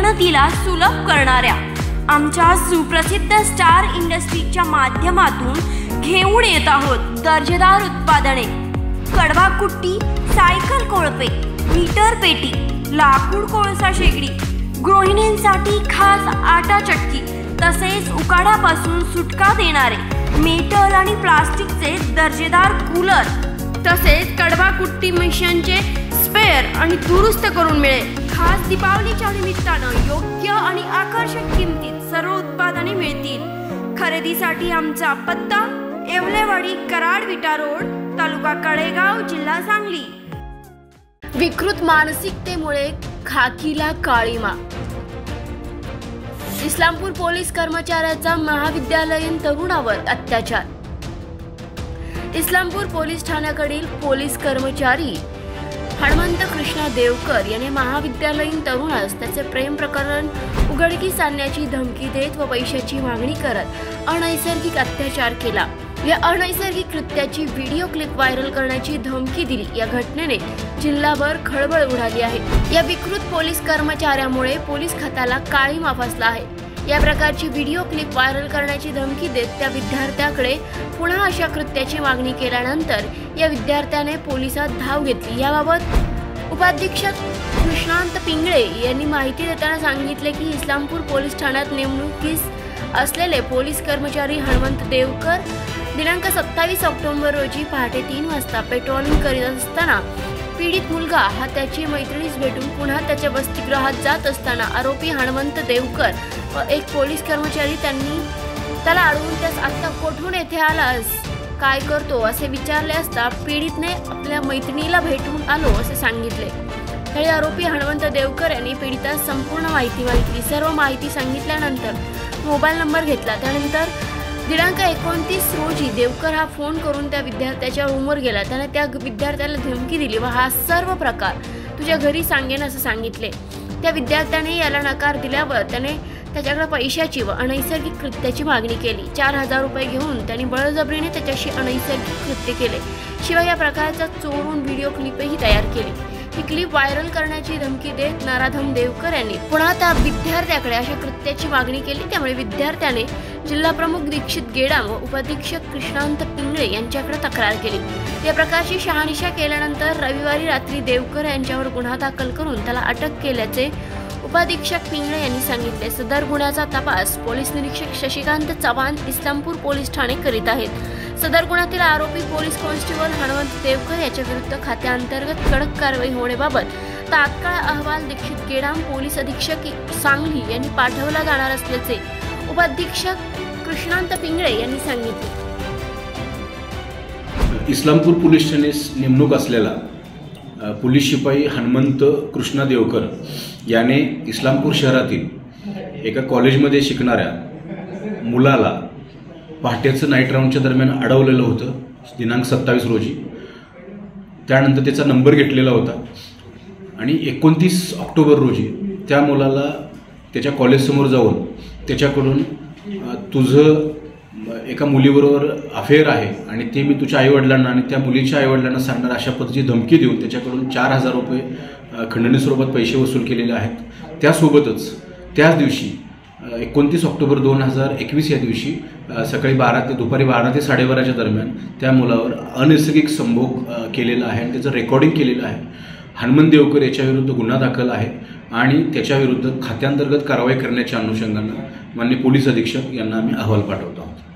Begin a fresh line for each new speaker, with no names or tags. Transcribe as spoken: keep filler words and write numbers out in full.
उन्नतीला सुलभ करणाऱ्या आमच्या सुप्रसिद्ध स्टार इंडस्ट्रीजच्या माध्यमातून घेऊन येत आहोत दर्जेदार उत्पादने। कडवा कुट्टी, सायकल कोळपे, मीटर पेटी, लाकूड कोळसा शेगडी, गृहिणींसाठी खास आटा चक्की, तसेच उकाड्यापासून सुटका देणारे मेटल आणि प्लास्टिकचे दर्जेदार कूलर, तसेच कडवा कुट्टी मशीनचे स्पेअर आणि दुरुस्त करून मिळेल। खास दीपावलीच्या निमित्तानं योग्य आणि आकर्षक किमतीत सर्व उत्पादने मिळतील। खरेदीसाठी आमचा पत्ता येवलेवाडी, कराड विटा रोड, तालुका कडेगाव, जिल्हा सांगली। विकृत मानसिकतेमुळे खाकीला काळीमा। इस्लामपूर पोलीस कर्मचाऱ्याचा महाविद्यालयीन तरुणावर अत्याचार। इस्लामपूर पोलीस ठाण्याकडील पोलीस कर्मचारी हनुमंत कृष्णा देवकर याने महाविद्यालयीन तरुणास त्याचे प्रेम प्रकरण उघडकीस आणण्याची धमकी देत व पैशाची मागणी करत अनैसर्गिक अत्याचार केला। या अनैसर्गिक कृत्याची व्हिडिओ क्लिप व्हायरल करण्याची धमकी दिली। या घटनेने जिल्हाभर खळबळ उडाली आहे। या विकृत पोलीस कर्मचाऱ्यामुळे पोलीस खात्याला काळीमा फासला आहे। या प्रकारची व्हिडिओ क्लिप व्हायरल करण्याची धमकी देत त्या विद्यार्थ्याकडे पुन्हा अशा कृत्याची मागणी केल्यानंतर या विद्यार्थ्याने पोलिसात धाव घेतली। याबाबत उपाधीक्षक कृष्णांत पिंगळे यांनी माहिती देताना सांगितले की इस्लामपूर पोलीस ठाण्यात नेमणुकीस असलेले पोलीस कर्मचारी हनुमंत देवकर दिनांक सत्तावीस ऑक्टोबर रोजी पहाटे तीन वाजता पेट्रोलिंग करीत असताना पीडित मुलगा हा त्याची मैत्रिणीस भेटून पुन्हा त्याच्या वसतिगृहात जात असताना आरोपी हनुमंत देवकर व एक पोलीस कर्मचारी त्यांनी त्याला अडवून त्यास आता कोठून येथे आलास, काय करतो असे विचारले असता पीडितने आपल्या मैत्रिणीला भेटून आलो असे सांगितले। त्यावेळी आरोपी हनुमंत देवकर यांनी पीडितास संपूर्ण माहिती मागितली। सर्व माहिती सांगितल्यानंतर मोबाईल नंबर घेतला। त्यानंतर दिनांक एकोणतीस रोजी देवकर हा फोन करून त्या विद्यार्थ्याच्या रूमवर गेला। त्याने त्या विद्यार्थ्याला धमकी दिली व हा सर्व प्रकार तुझ्या घरी सांगेन असं सांगितले। त्या विद्यार्थ्याने याला नकार दिल्यावर त्याने त्याच्याकडे पैशाची व अनैसर्गिक कृत्याची मागणी केली। चार हजार रुपये घेऊन त्यांनी बळजबरीने त्याच्याशी अनैसर्गिक कृत्य केले। शिवाय या प्रकारचा चोरून व्हिडिओ क्लिपही तयार केली। ही क्लिप व्हायरल करण्याची धमकी देत नराधम देवकर यांनी पुन्हा त्या विद्यार्थ्याकडे अशा कृत्याची मागणी केली। त्यामुळे विद्यार्थ्याने जिल्हा प्रमुख दीक्षित गेडाम व उपाधीक्षक कृष्णांत पिंगळे यांच्याकडे तक्रार केली। या प्रकारची शहानिशा केल्यानंतर रविवारी रात्री देवकर यांच्यावर गुन्हा दाखल करून त्याला अटक केल्याचे उपाधीक्षक पिंगळे यांनी सांगितले। सदर गुन्ह्याचा तपास पोलीस निरीक्षक शशिकांत चव्हाण इस्लामपूर पोलीस ठाणे करीत आहेत। सदर गुन्ह्यातील आरोपी पोलीस कॉन्स्टेबल हनुमंत देवकर याच्या विरुद्ध खात्याअंतर्गत कडक कारवाई होण्याबाबत तात्काळ अहवाल दीक्षित गेडाम पोलीस अधीक्षक सांगली यांनी पाठवला जाणार असल्याचे उपाधीक्षक कृष्णांत पिंगळे यांनी सांगितले।
इस्लामपूर पोलीस ठाण्यास नेमणूक असलेला पोलीस शिपाई हनुमंत कृष्णा देवकर याने इस्लामपूर शहरातील एका कॉलेजमध्ये शिकणाऱ्या मुलाला पहाटेचं नाईट राऊंडच्या दरम्यान अडवलेलं होतं दिनांक सत्तावीस रोजी। त्यानंतर त्याचा नंबर घेतलेला होता आणि एकोणतीस ऑक्टोबर रोजी त्या मुलाला त्याच्या कॉलेजसमोर जाऊन त्याच्याकडून तुझं एका मुलीबरोबर अफेअर आहे आणि ते मी तुझ्या आईवडिलांना आणि त्या मुलीच्या आईवडिलांना सांगणार अशा पद्धतीची धमकी देऊन त्याच्याकडून चार हजार रुपये खंडणी स्वरूपात पैसे वसूल केलेले आहेत। त्यासोबतच त्याच दिवशी एकोणतीस ऑक्टोबर दोन हजार एकवीस या दिवशी सकाळी बारा ते दुपारी बारा ते साडेबाराच्या दरम्यान त्या मुलावर अनैसर्गिक संभोग केलेला आहे आणि त्याचं रेकॉर्डिंग केलेलं आहे। हनुमंत देवकर याच्याविरुद्ध गुन्हा दाखल आहे आणि त्याच्याविरुद्ध खात्यांतर्गत कारवाई करण्याच्या अनुषंगानं माननीय पोलीस अधीक्षक यांना आम्ही अहवाल पाठवतो आहोत।